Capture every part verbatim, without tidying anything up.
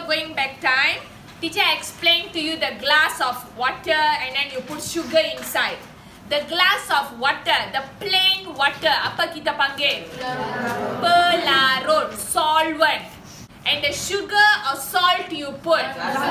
going back time, teacher explained to you the glass of water and then you put sugar inside. The glass of water, the plain water, apa kita panggil? Pelarut, solvent. And the sugar or salt you put?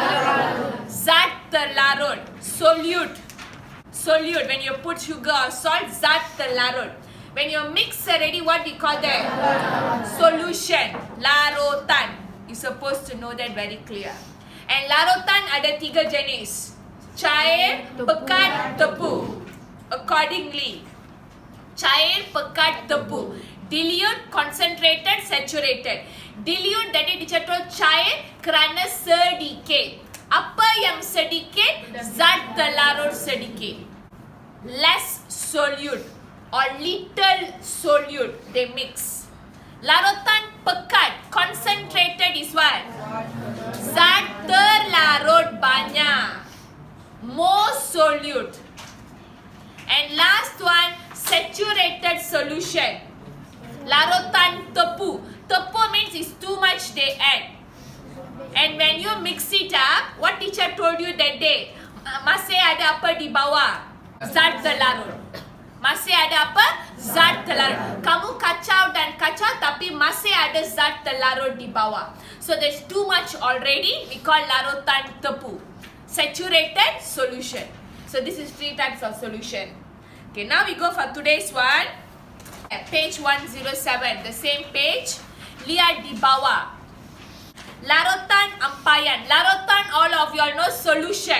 Zat terlarut, solute. Solute, when you put sugar or salt, zat terlarut. When you mix already, what we call that? Solution, larutan. You're supposed to know that very clear. And larutan ada tiga jenis. Cair, pekat, tepu. Accordingly, cair, pekat, tepu. Dilute, concentrated, saturated. Dilute, tadi teacher told cair kerana sedikit. Apa yang sedikit? Zat terlarut sedikit. Less solute or little solute, they mix. Larutan pekat, concentrated is what? Zat terlarut banyak. More solute. And last one, saturated solution. Larutan tepu. Tepu means it's too much they add. And when you mix it up, what teacher told you that day? Masih ada apa di bawah? Zat terlarut. Masih ada apa? Zat terlarut. Kamu kacau dan kacau tapi masih ada zat terlarut di bawah. So there's too much already. We call larutan tepu. Saturated solution. So this is three types of solution. Okay, now we go for today's one. At page one oh seven, the same page. Lihat di bawah. Larutan ampayan. Larutan, all of you all know solution.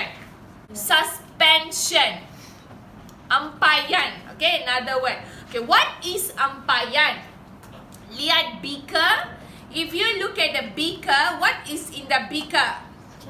Suspension. Ampayan. Okay, another word. Okay, what is ampayan? Lihat beaker. If you look at the beaker, what is in the beaker?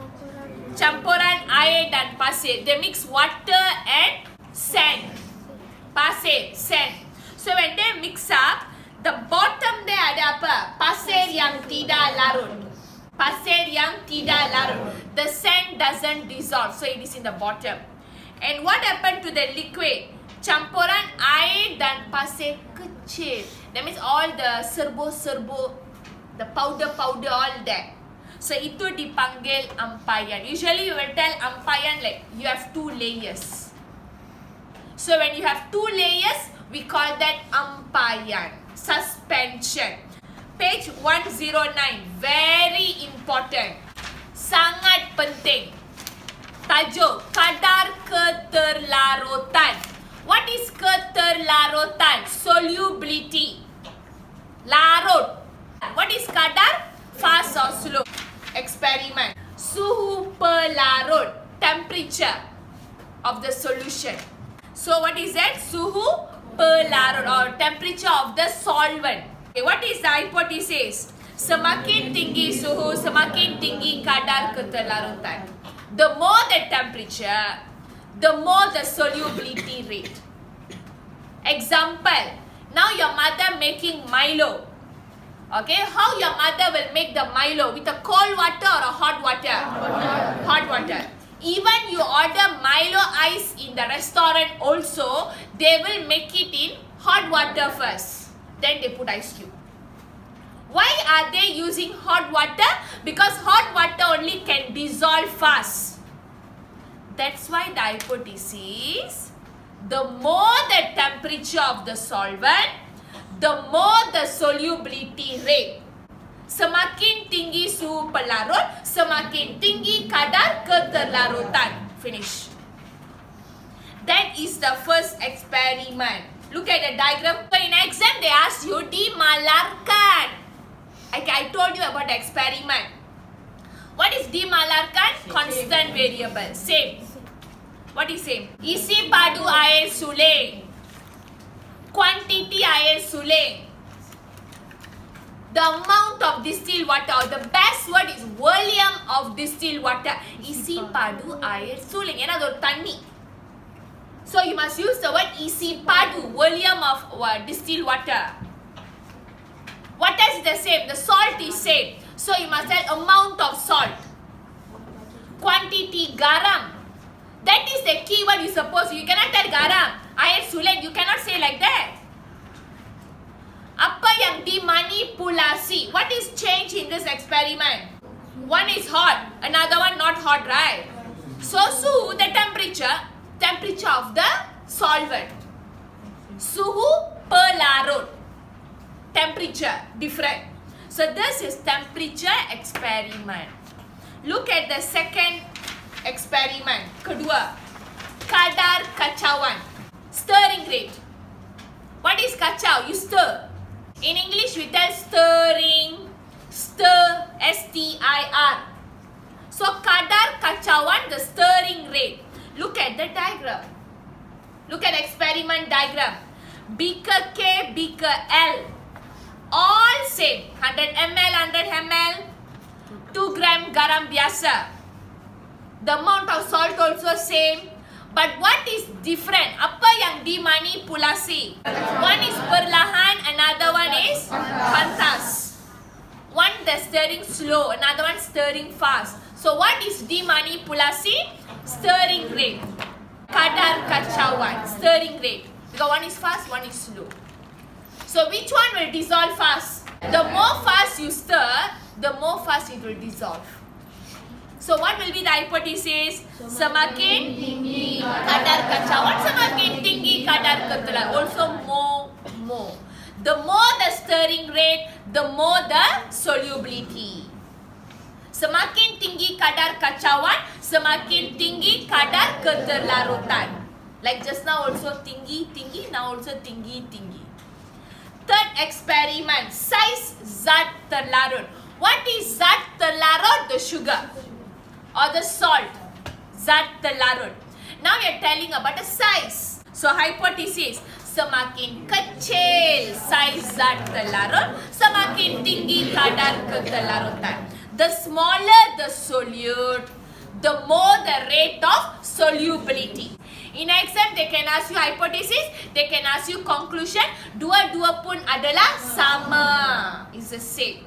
Campuran air dan pasir. They mix water and sand. Pasir, sand. So when they mix up, the bottom there ada apa? Pasir yang tidak larut. Pasir yang tidak larut. The sand doesn't dissolve, so it is in the bottom. And what happened to the liquid? Campuran air dan pasir kecil. That means all the serbu-serbu, the powder-powder, all that. So itu dipanggil ampayan. Usually you will tell ampayan like you have two layers. So when you have two layers, we call that ampayan. Suspension. Page one oh nine. Very important. Sangat penting. Tajuk, kadar keterlarutan. What is keterlarutan? Solubility. Larut. What is kadar? Fast or slow? Experiment. Suhu pelarut. Temperature of the solution. So what is that? Suhu pelarut or temperature of the solvent. Okay, what is the hypothesis? Semakin tinggi suhu, semakin tinggi kadar keterlarutan. The more the temperature, the more the solubility rate. Example, now your mother making Milo. Okay, how your mother will make the Milo? With a cold water or a hot water? Hot water. Even you order Milo ice in the restaurant also, they will make it in hot water first. Then they put ice cube. Why are they using hot water? Because hot water only can dissolve fast. That's why the hypothesis, the more the temperature of the solvent, the more the solubility rate. Semakin tinggi suhu pelarut, semakin tinggi kadar keterlarutan. Finish. That is the first experiment. Look at the diagram. So in exam, they ask you dimalarkan. Okay, I told you about the experiment. What is dimalarkan? Constant variable. Same. What is same? Isi padu air suling. Quantity air suling. The amount of distilled water, or the best word is volume of distilled water. Isi padu air suling. Yana do tani. So you must use the word isi padu, volume of uh, distilled water. Water is the same. The salt is same. So you must tell amount of salt. Quantity garam. That is the key word you suppose. You cannot tell garam. Air suling. You cannot say like that. Apa yang dimanipulasi? What is change in this experiment? One is hot, another one not hot, right? So suhu, the temperature, temperature of the solvent. Suhu pelarut, temperature different. So this is temperature experiment. Look at the second experiment. Kedua, kadar kacauan, stirring rate. What is kacau? You stir. In English we tell stirring, stir, S T I R. So kadar kacauan, the stirring rate. Look at the diagram. Look at experiment diagram. Beaker K, beaker L, all same. one hundred milliliters, one hundred milliliters, two gram garam biasa. The amount of salt also same. But what is different? Apa yang dimanipulasi? One is perlahan, another one is pantas. One the stirring slow, another one stirring fast. So what is dimanipulasi? Stirring rate. Kadar kacauan, stirring rate. Because one is fast, one is slow. So which one will dissolve fast? The more fast you stir, the more fast it will dissolve. So what will be the hypothesis? Semakin tinggi kadar kacauan, semakin tinggi kadar ketelaran. Also more, more. The more the stirring rate, the more the solubility. Semakin tinggi kadar kacauan, semakin tinggi kadar keterlarutan. Like just now also tinggi, tinggi, now also tinggi, tinggi. Third experiment, size zat terlarut. What is zat terlarut? The sugar or the salt. Zat terlarut. Now we are telling about the size. So hypothesis, semakin kecil size zat terlarut, semakin tinggi kadar ketelarutan. The smaller the solute, the more the rate of solubility. In exam, they can ask you hypothesis, they can ask you conclusion. Dua-dua pun adalah sama. It's the same.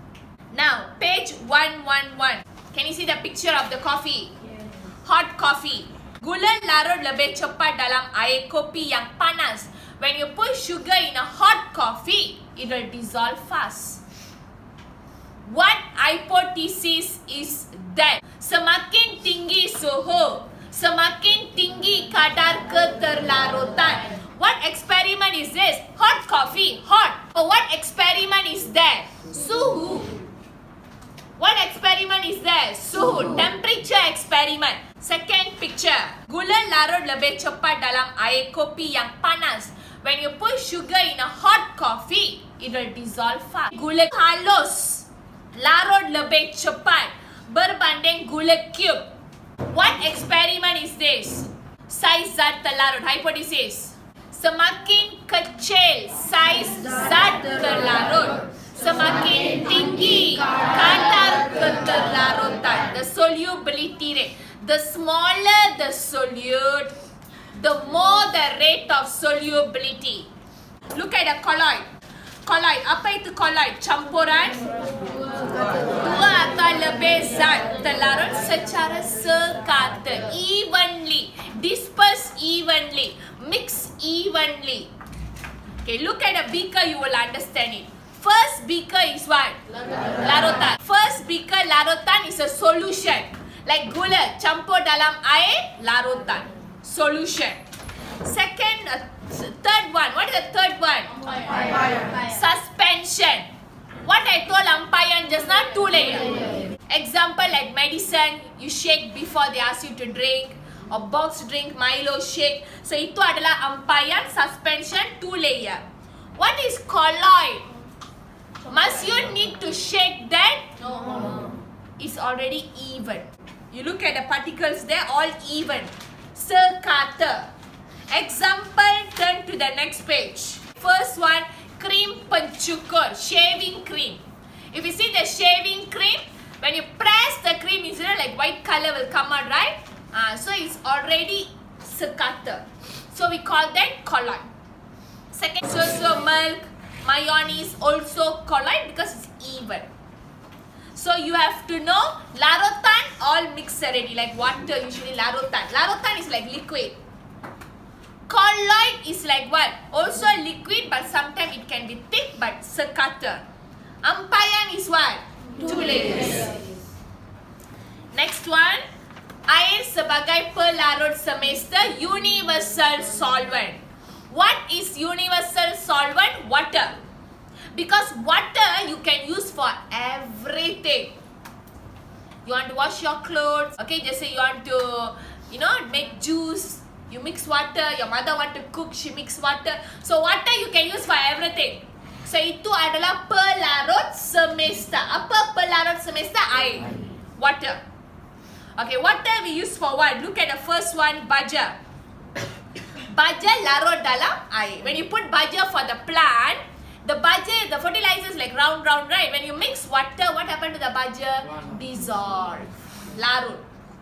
Now, page one one one. Can you see the picture of the coffee? Yes. Hot coffee. Gula larut lebih cepat dalam air kopi yang panas. When you put sugar in a hot coffee, it will dissolve fast. What hypothesis is that? Semakin tinggi suhu, semakin tinggi kadar keterlarutan. What experiment is this? Hot coffee, hot. Oh, what experiment is that? Suhu. What experiment is there? Suhu, temperature experiment. Second picture. Gula larut lebih cepat dalam air kopi yang panas. When you put sugar in a hot coffee, it will dissolve fast. Gula halus larut lebih cepat berbanding gula cube. What experiment is this? Size zat terlarut. Hypothesis. Semakin kecil size zat terlarut, semakin tinggi kadar keterlarutan. The solubility rate. The smaller the solute, the more the rate of solubility. Look at the colloid. Colloid. Apa itu colloid? Campuran dua atau lebih zat terlarut secara sekata. Evenly. Disperse evenly. Mix evenly. Okay, look at the beaker, you will understand it. First beaker is what? Larutan. Larutan. First beaker larutan is a solution. Like gula campur dalam air, larutan. Solution. Second, uh, third one. What is the third one? Ampayan. Suspension. What I told ampayan just now, two layer. Example like medicine, you shake before they ask you to drink. Or box drink, Milo shake. So itu adalah ampayan, suspension, two layer. What is colloid? Must you need to shake that? No. It's already even. You look at the particles, they're all even. Sekata. Example, turn to the next page. First one, cream pencukur, shaving cream. If you see the shaving cream, when you press the cream, you see like white color will come out, right? Uh, so it's already sekata. So we call that colloid. Second, so, so milk, mayonnaise also colloid because it's even. So you have to know larutan all mixed already, like water usually larutan. Larutan is like liquid. Colloid is like what? Also liquid, but sometimes it can be thick but sekata. Ampayan is what? Two layers. Next one, air sebagai pelarut semester universal solvent. What is universal solvent? Water. Because water you can use for everything. You want to wash your clothes, okay, just say you want to, you know, make juice, you mix water. Your mother want to cook, she mix water. So water you can use for everything. So itu adalah pelarut semester. Apa pelarut semester? Air. Water. Okay, water we use for what? Look at the first one, baja. Baja larut dalam air. When you put baja for the plant, the baja, the fertilizer is like round, round, right? When you mix water, what happened to the baja? Dissolve. Larut.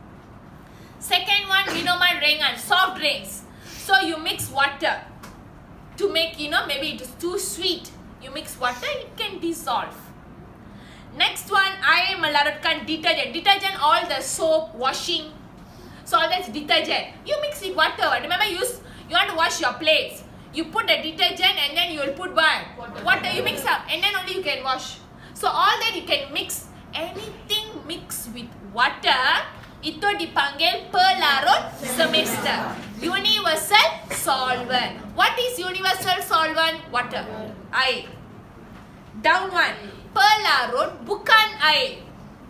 Second one, minuman ringan, soft drinks. So you mix water to make, you know, maybe it is too sweet. You mix water, it can dissolve. Next one, air melarutkan detergent. Detergent, all the soap, washing. So all that's detergent. You mix it water. Remember, you use, you want to wash your plates. You put the detergent and then you will put what? Water. Water you mix up and then only you can wash. So all that you can mix. Anything mixed with water, itu dipanggil pelarut semester. Universal solvent. What is universal solvent? Water. Air. Down one. Pelarut bukan air.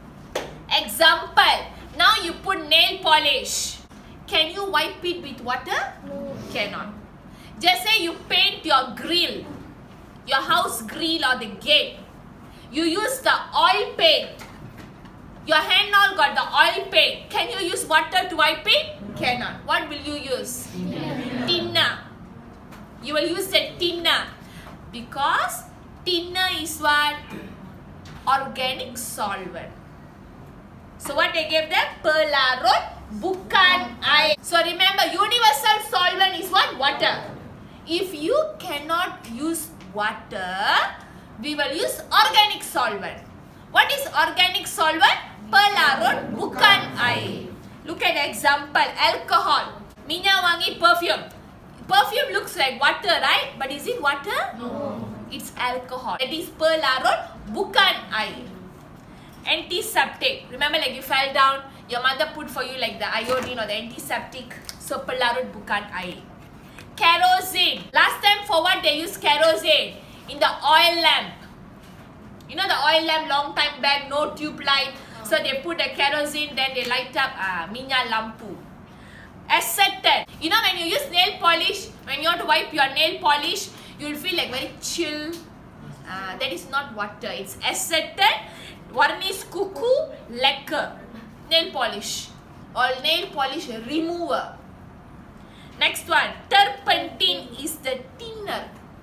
Example. Now you put nail polish. Can you wipe it with water? No. Cannot. Just say you paint your grill, your house grill or the gate. You use the oil paint. Your hand all got the oil paint. Can you use water to wipe it? Cannot. What will you use? Tinna. You will use the tinna. Because tinna is what? Organic solvent. So what they gave them? Pelarut bukan air. So remember, universal solvent is what? Water. If you cannot use water, we will use organic solvent. What is organic solvent? Pelarut bukan air. Look at the example. Alcohol. Minyak wangi perfume. Perfume looks like water, right? But is it water? No. It's alcohol. That is pelarut bukan air. Antiseptic. Remember, like you fell down, your mother put for you like the iodine or the antiseptic. So pelarut bukan air. Kerosene. Last time for what they use kerosene? In the oil lamp. You know the oil lamp long time back, no tube light. So they put the kerosene, then they light up ah, minyak lampu. Acetone. You know when you use nail polish, when you want to wipe your nail polish, you will feel like very chill. Ah, that is not water. It's acetone, varnish kuku, lacquer. Nail polish. Or nail polish remover. Next one, turpentine is the thinner.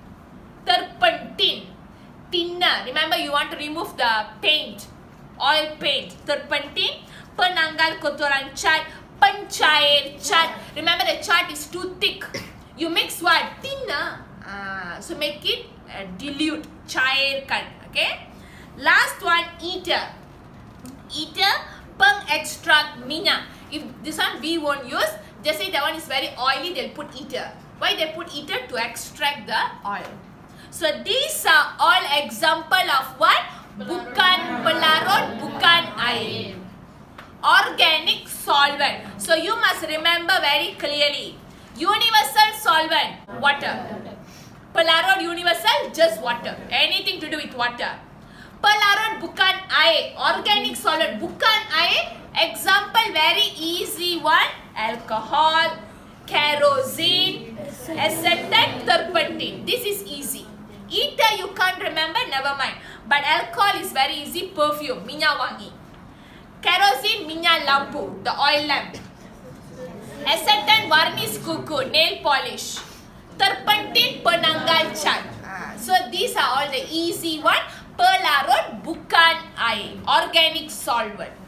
Turpentine, thinner. Remember, you want to remove the paint, oil paint. Turpentine, penanggal kotoran cat, pencair cat. Remember, the cat is too thick. You mix what? Thinner. Ah, so make it uh, dilute, cairkan. Okay. Last one, ether. Ether, pengextract minyak. If this one we won't use. Just say that one is very oily, they'll put ether. Why they put ether? To extract the oil. So these are all example of what? Bukan pelarut, bukan air. Organic solvent. So you must remember very clearly. Universal solvent, water. Pelarut universal, just water. Anything to do with water. Pelarut bukan air. Organic solvent, bukan air. Example very easy one. Alcohol, kerosene, acetone, turpentine. This is easy. Ether you can't remember, never mind. But alcohol is very easy. Perfume, minyak wangi. Kerosene, minyak lampu, the oil lamp. Acetone, varnish kuku, nail polish. Turpentine, penanggal cat. So these are all the easy one. Pelarut bukan air. Organic solvent.